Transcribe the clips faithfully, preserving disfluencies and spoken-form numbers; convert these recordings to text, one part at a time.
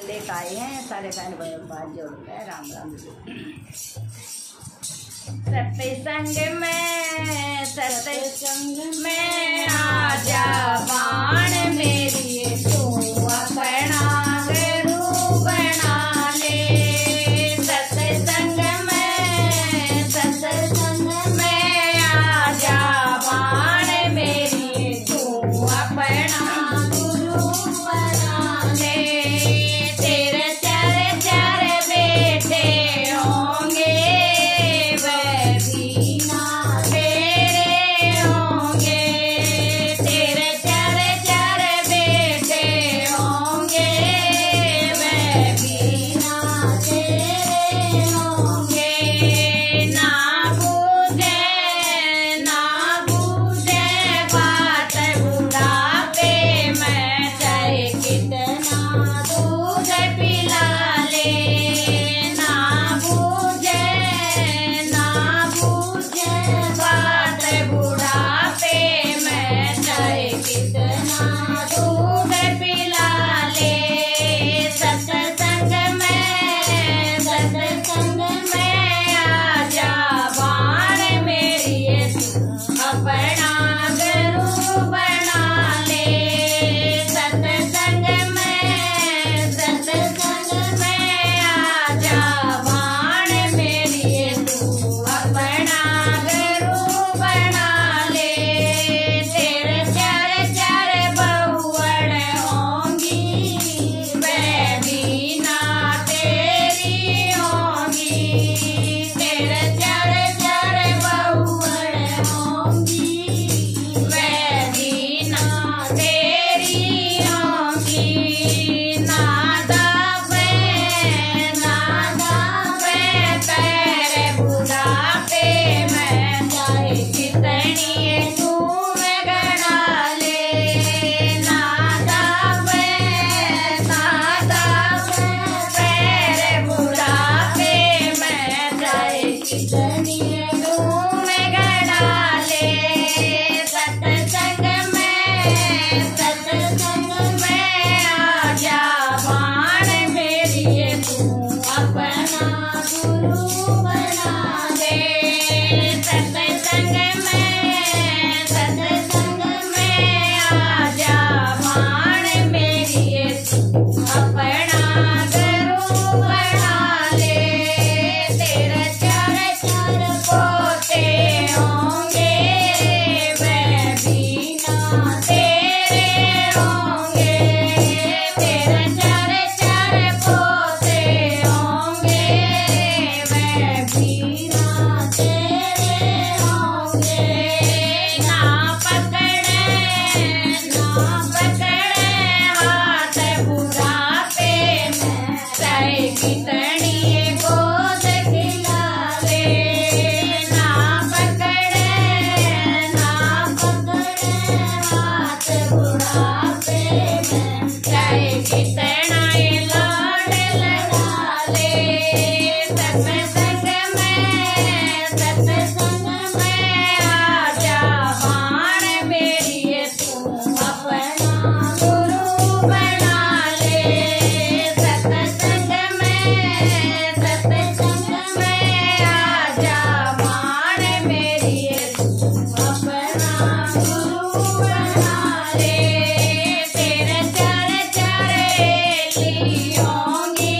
लेकर आए हैं सारे बहन बात जोड़ते हैं। राम राम। सत्संग में सत्संग में आजा बाण मेरी तू अपना गुरु बना ले। सत्संग में सत्संग में आजा बाण मेरी तू अपना गुरु बना ले। तेरे चार चार बेटे होंगे वह भी ना तेरे होंगे। तेरे चार चार बेटे होंगे वह भी ना तेरे होंगे। ना बूझे ना बूझे बात बुढ़ापे में चाहे कितना दूध पिला ले। ना बूझे ना बूझे बात बुढ़ापे में चाहे कितना दूध पिला ले। सत्संग में सत्संग में आजा बाण मेरी तू अपना गुरु बना ले। सत्संग में सत्संग में आजा बाण मेरी तू अपना गुरु बना ले। तेरे चार चार बहुवड़ होंगी वह भी ना तेरी होंगी। तेरे चार चार बहुवड़ होंगी वह भी ना तेरी होंगी। नादा पे नादा पे पैर बुढ़ापे में चाहे कितनी धूम गड़ा ले। नादा पे नादा पे पैर बुढ़ापे में चाहे कितनी धूम गड़ा ले। सत्संग में सत्संग में आजा बाण मेरी तू अपना गुरु बना ले। सत्संग में सत्संग में आजा बाण मेरी तू अपना गुरु बना ले। तेरे चार चार पोते होंगे वह भी ना तेरे होंगे। तेरे चार चार पोते होंगे वह भी ना तेरे होंगे। ना पकड़े ना पकड़े हाथ बुढ़ापे में चाहे कितनी गोद खिलावे। ना पकड़े ना पकड़े हाथ बुढ़ापे में चाहे कितना लाड लगा ले। सत्संग में सत्संग में आजा बाण मेरी तू अपना गुरु बना ले। सत्संग में सत्संग में आजा बाण मेरी तू अपना गुरु बना ले। तेरे चार चार एली होंगी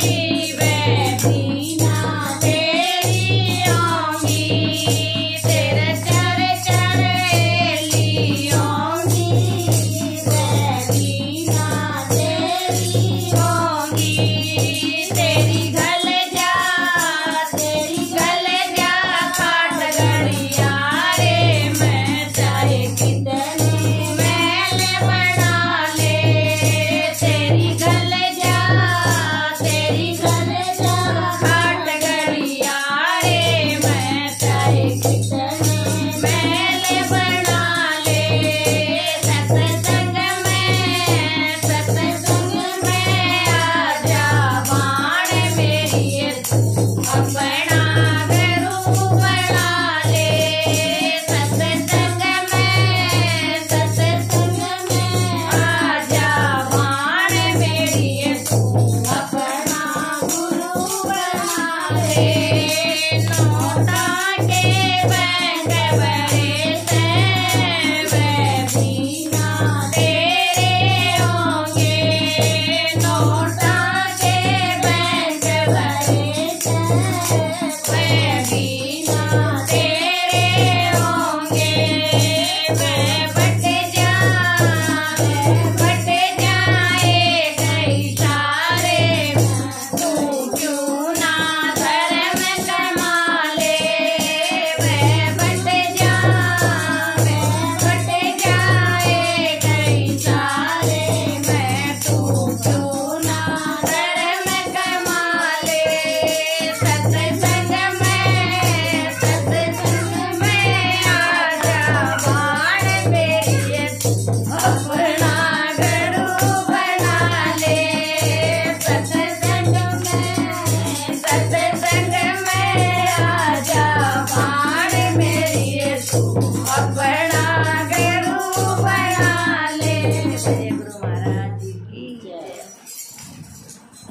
वह भी ना तेरी होंगी। तेरे चार चार एली होंगी वह भी ना तेरी होंगी। तेरी गल जा तेरी गल जा काट गड़िया रे मैं चाहे कितने मैल बना ले। तेरी गल जा तेरी गल जा काट गड़िया रे मैं चाहे कितने मैल बना ले। सत्संग में सत्संग में अपना गुरु बना ले। नोटा के बैंक बड़े से वे बिना तेरे होंगे। नोटा के बैंक बड़े से वे बिना तेरे होंगे। वे बट जाए बट जाए कई सारे, तू क्यों ना धर्म कमा ले। वे बट जाए बट जाए कई सारे, मैं तू क्यों ना धर्म कमा ले। सत्संग में सत्संग में आजा बाण मेरी, अपना गुरु बना ले। सत्संग में सत्संग में आजा बाण मेरी, तू अपना